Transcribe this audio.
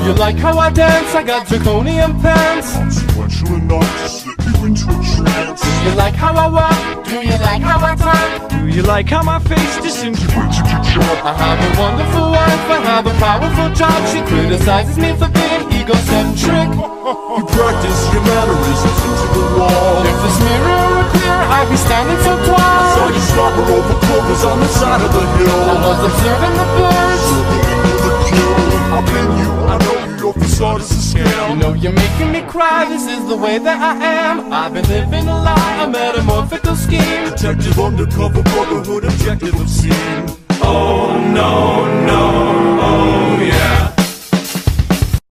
you like how I dance? I got draconian pants. Consequential enough to slip you into a trance. Do you like how I walk? Do you like how I talk? Do you like how my face disintegrates if you jump? I have a wonderful wife, I have a powerful job. She criticizes me for being egocentric. You practice your mannerisms into the wall. If this mirror were clear, I'd be standing so tall. Saw you slobber over clovers on the side of the hill. I was observing the birds. The kill. I've been you, I know you, your facade is a scam. You know you're making me cry, this is the way that I am. I've been living a lie, a metamorphical scheme. Detective undercover brotherhood, objective obscene. Oh no, no, oh yeah.